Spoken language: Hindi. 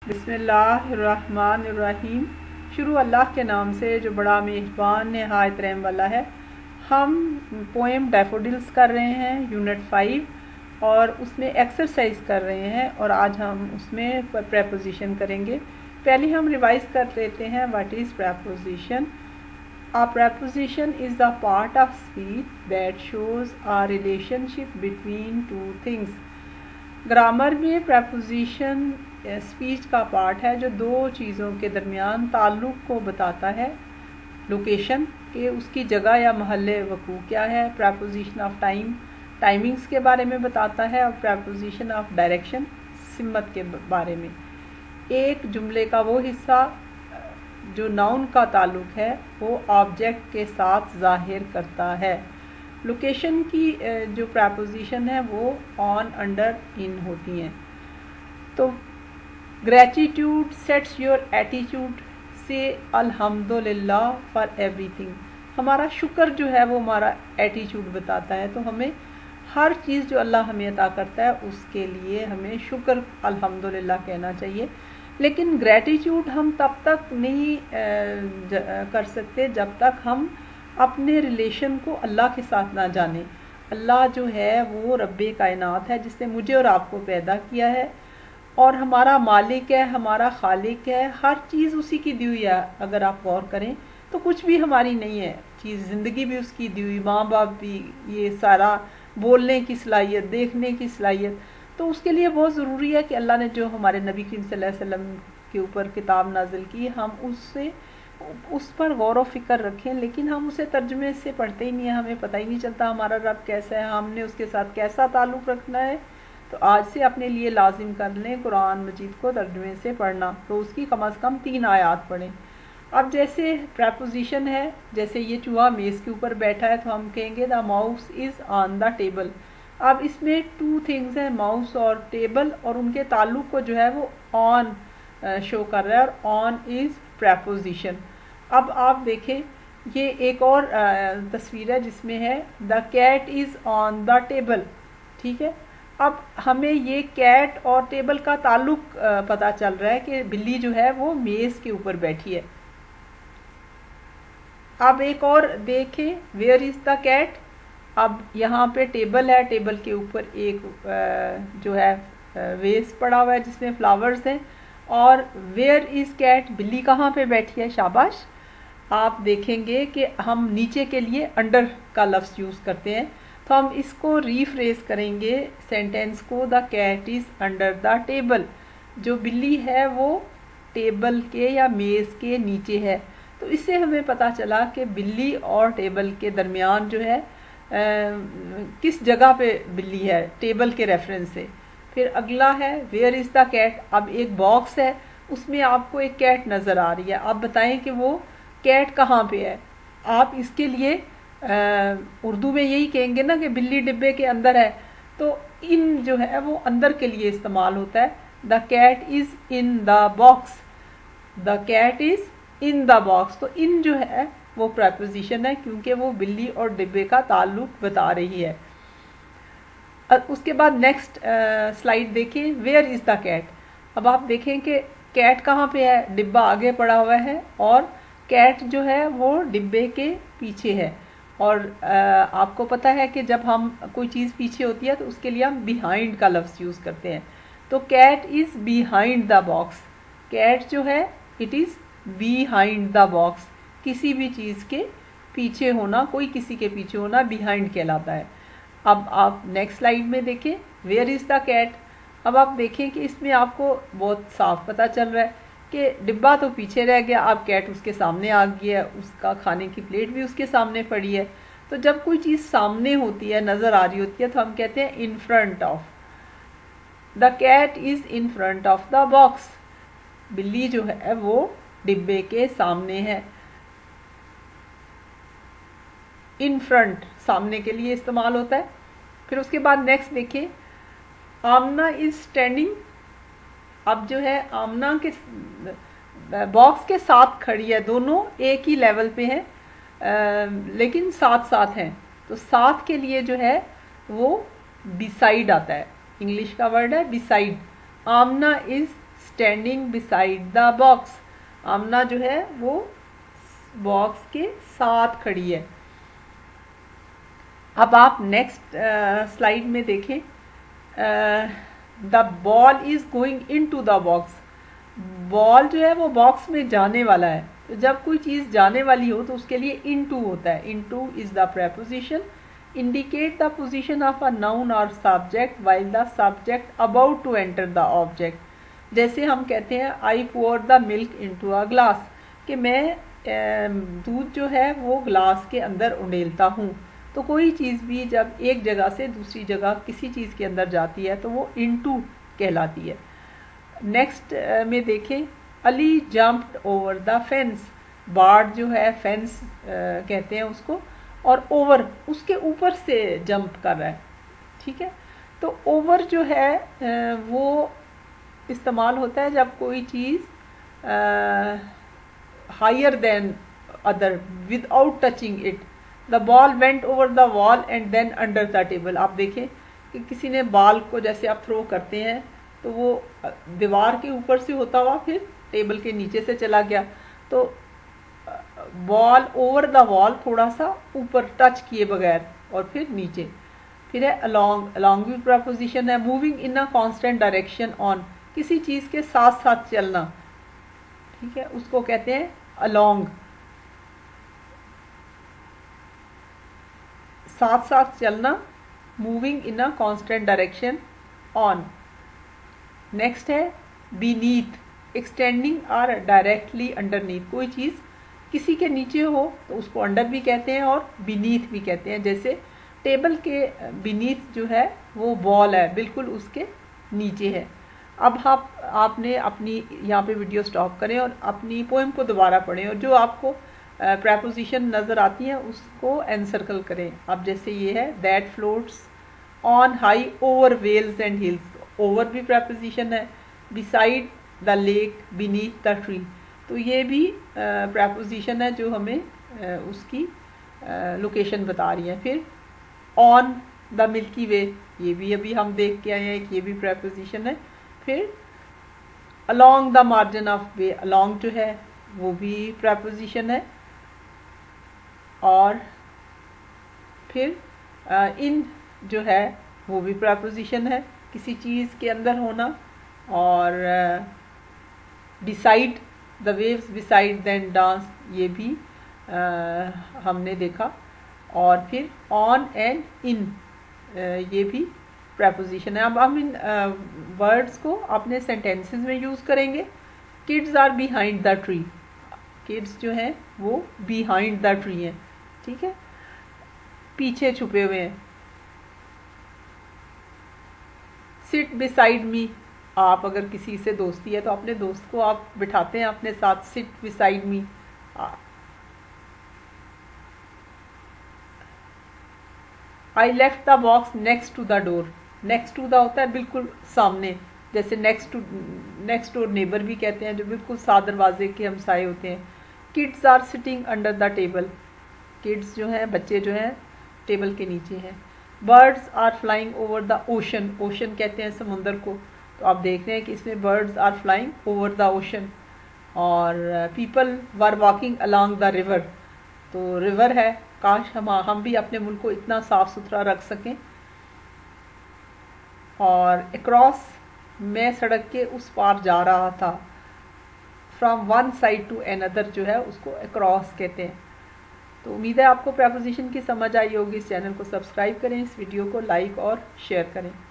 बिस्मिल्लाहिर्रहमानिर्रहीम। शुरू अल्लाह के नाम से जो बड़ा मेहरबान नहायत रहम वाला है। हम पोएम डैफोडिल्स कर रहे हैं यूनिट 5 और उसमें एक्सरसाइज कर रहे हैं और आज हम उसमें प्रेपोजिशन करेंगे। पहले हम रिवाइज कर लेते हैं what is preposition. A preposition is the part of speech that shows a relationship between two things. Grammar में प्रेपोजिशन स्पीच का पार्ट है जो दो चीज़ों के दरमियान ताल्लुक़ को बताता है। लोकेशन के उसकी जगह या महल्ले वकू क्या है। प्रेपोजिशन ऑफ टाइम टाइमिंग्स के बारे में बताता है और प्रेपोजिशन ऑफ डायरेक्शन सिमत के बारे में। एक जुमले का वो हिस्सा जो नाउन का ताल्लुक़ है वो ऑब्जेक्ट के साथ ज़ाहिर करता है। लोकेशन की जो प्रेपोजिशन है वो ऑन अंडर इन होती हैं। तो ग्रेटिट्यूड सेट्स योर एटीट्यूड से अल्हम्दुलिल्लाह फॉर एवरीथिंग। हमारा शुक्र जो है वो हमारा एटीट्यूड बताता है। तो हमें हर चीज़ जो अल्लाह हमें अता करता है उसके लिए हमें शुक्र अल्हम्दुलिल्लाह कहना चाहिए। लेकिन ग्रेटिट्यूड हम तब तक नहीं कर सकते जब तक हम अपने रिलेशन को अल्लाह के साथ ना जानें। अल्लाह जो है वो रब्बे कायनात है जिसने मुझे और आपको पैदा किया है और हमारा मालिक है, हमारा खालिक है। हर चीज़ उसी की दी हुई है। अगर आप गौर करें तो कुछ भी हमारी नहीं है चीज़, ज़िंदगी भी उसकी दी हुई, माँ बाप भी, ये सारा बोलने की सलाहियत, देखने की सलाहियत। तो उसके लिए बहुत ज़रूरी है कि अल्लाह ने जो हमारे नबी करीम सल्लल्लाहु अलैहि वसल्लम के ऊपर किताब नाजिल की हम उससे उस पर गौर व फिक्र रखें। लेकिन हम उसे तर्जुमे से पढ़ते ही नहीं है, हमें पता ही नहीं चलता हमारा रब कैसा है, हमने उसके साथ कैसा ताल्लुक़ रखना है। तो आज से अपने लिए लाजिम कर लें कुरान मजीद को तर्जुमे से पढ़ना। तो उसकी कम अज़ कम 3 आयात पढ़ें। अब जैसे प्रेपोजिशन है, जैसे ये चूहा मेज़ के ऊपर बैठा है तो हम कहेंगे the mouse is on the table. अब इसमें 2 थिंग्स हैं, माउस और टेबल, और उनके ताल्लुक़ को जो है वो ऑन शो कर रहा है और ऑन इज़ प्रेपोजिशन। अब आप देखें ये एक और तस्वीर है जिसमें है the cat is on the table. ठीक है, अब हमें ये कैट और टेबल का ताल्लुक़ पता चल रहा है कि बिल्ली जो है वो मेज़ के ऊपर बैठी है। अब एक और देखें वेयर इज़ द कैट। अब यहाँ पे टेबल है, टेबल के ऊपर एक जो है वेस पड़ा हुआ है जिसमें फ्लावर्स हैं। और वेयर इज़ कैट, बिल्ली कहाँ पे बैठी है। शाबाश। आप देखेंगे कि हम नीचे के लिए अंडर का लफ्ज़ यूज़ करते हैं, तो हम इसको रीफ्रेज करेंगे सेंटेंस को, the cat is under the table. जो बिल्ली है वो टेबल के या मेज़ के नीचे है। तो इससे हमें पता चला कि बिल्ली और टेबल के दरमियान जो है किस जगह पे बिल्ली है, टेबल के रेफरेंस से। फिर अगला है वेयर इज़ द कैट। अब एक बॉक्स है उसमें आपको एक कैट नज़र आ रही है। आप बताएं कि वो कैट कहाँ पे है। आप इसके लिए उर्दू में यही कहेंगे ना कि बिल्ली डिब्बे के अंदर है। तो इन जो है वो अंदर के लिए इस्तेमाल होता है। The cat is in the box, the cat is in the box. तो इन जो है वो प्रेपोजिशन है क्योंकि वो बिल्ली और डिब्बे का ताल्लुक़ बता रही है। उसके बाद नेक्स्ट स्लाइड देखें वेयर इज़ द कैट। अब आप देखें कि कैट कहाँ पे है, डिब्बा आगे पड़ा हुआ है और कैट जो है वो डिब्बे के पीछे है। और आपको पता है कि जब हम कोई चीज़ पीछे होती है तो उसके लिए हम बिहाइंड का लफ्ज़ यूज़ करते हैं। तो cat is behind the box. Cat जो है it is behind the box. किसी भी चीज़ के पीछे होना, कोई किसी के पीछे होना बिहाइंड कहलाता है। अब आप नेक्स्ट स्लाइड में देखें वेयर इज़ द कैट। अब आप देखें कि इसमें आपको बहुत साफ पता चल रहा है कि डिब्बा तो पीछे रह गया, अब कैट उसके सामने आ गई है, उसका खाने की प्लेट भी उसके सामने पड़ी है। तो जब कोई चीज़ सामने होती है, नज़र आ रही होती है, तो हम कहते हैं in front of. The cat is in front of the box. बिल्ली जो है वो डिब्बे के सामने है। इन फ्रंट सामने के लिए इस्तेमाल होता है। फिर उसके बाद नेक्स्ट देखिए आमना इज़ स्टैंडिंग। अब जो है आमना के बॉक्स के साथ खड़ी है, दोनों एक ही लेवल पे हैं लेकिन साथ साथ हैं। तो साथ के लिए जो है वो बिसाइड आता है, इंग्लिश का वर्ड है beside. Aamna is standing beside the box. Aamna जो है वो बॉक्स के साथ खड़ी है। अब आप नेक्स्ट स्लाइड में देखें, the ball is going into the box. Ball जो है वो बॉक्स में जाने वाला है। तो जब कोई चीज़ जाने वाली हो तो उसके लिए इनटू होता है। Into is the preposition, indicate the position of a noun और subject while the subject about to enter the object. जैसे हम कहते हैं I pour the milk into a glass, कि मैं दूध जो है वो ग्लास के अंदर उंडेलता हूँ। तो कोई चीज़ भी जब एक जगह से दूसरी जगह किसी चीज़ के अंदर जाती है तो वो इनटू कहलाती है। नेक्स्ट में देखें, Ali jumped over the fence. बार्ड जो है फेंस कहते हैं उसको, और ओवर उसके ऊपर से जंप कर रहा है। ठीक है, तो ओवर जो है वो इस्तेमाल होता है जब कोई चीज़ higher than other without touching it. The ball went over the wall and then under the table. आप देखें कि किसी ने बॉल को जैसे आप थ्रो करते हैं तो वो दीवार के ऊपर से होता हुआ फिर टेबल के नीचे से चला गया। तो बॉल ओवर द वॉल, थोड़ा सा ऊपर टच किए बगैर, और फिर नीचे। फिर है अलोंग। अलोंग भी प्रपोजिशन है। Moving in a constant direction on, किसी चीज़ के साथ साथ चलना। ठीक है, उसको कहते हैं अलोंग, साथ साथ चलना। Moving in a constant direction on. Next है beneath, extending or directly underneath. कोई चीज़ किसी के नीचे हो तो उसको अंडर भी कहते हैं और बीनीथ भी कहते हैं। जैसे टेबल के बीनीथ जो है वो बॉल है, बिल्कुल उसके नीचे है। अब आपने अपनी यहाँ पे वीडियो स्टॉप करें और अपनी पोएम को दोबारा पढ़ें, और जो आपको प्रेपोजिशन नज़र आती हैं उसको एनसर्कल करें। अब जैसे ये है, that floats on high over vales and hills. Over भी प्रेपोजिशन है। Beside the lake, beneath the tree, तो ये भी प्रेपोजिशन है जो हमें उसकी लोकेशन बता रही है। फिर ऑन द मिल्की वे, ये भी अभी हम देख के आए हैं कि ये भी प्रेपोजिशन है। फिर along the margin of bay, along जो है वो भी प्रेपोजिशन है। और फिर इन जो है वो भी प्रेपोजिशन है, किसी चीज़ के अंदर होना। और beside the waves beside them dance, ये भी हमने देखा। और फिर ऑन एंड इन, ये भी प्रेपोजिशन है। अब हम इन वर्ड्स को अपने सेंटेंसेस में यूज़ करेंगे। Kids are behind the tree, kids जो हैं वो बिहाइंड द ट्री हैं। ठीक है, पीछे छुपे हुए हैं। सिट बिसाइड मी, आप अगर किसी से दोस्ती है तो अपने दोस्त को आप बिठाते हैं अपने साथ, sit beside me. I left the box next to the door. Next to the होता है बिल्कुल सामने, जैसे नेक्स्ट डोर नेबर भी कहते हैं, जो बिल्कुल साथ दरवाजे के हमसाए होते हैं। Kids are sitting under the table, kids जो हैं बच्चे जो हैं टेबल के नीचे हैं। Birds are flying over the ocean, ocean कहते हैं समुंदर को। तो आप देख रहे हैं कि इसमें birds are flying over the ocean. और people were walking along the river, तो रिवर है, काश हम भी अपने मुल्क को इतना साफ़ सुथरा रख सकें। और अक्रॉस, मैं सड़क के उस पार जा रहा था। From one side to another जो है उसको अक्रॉस कहते हैं। तो उम्मीद है आपको प्रेपोजिशन की समझ आई होगी। इस चैनल को सब्सक्राइब करें, इस वीडियो को लाइक और शेयर करें।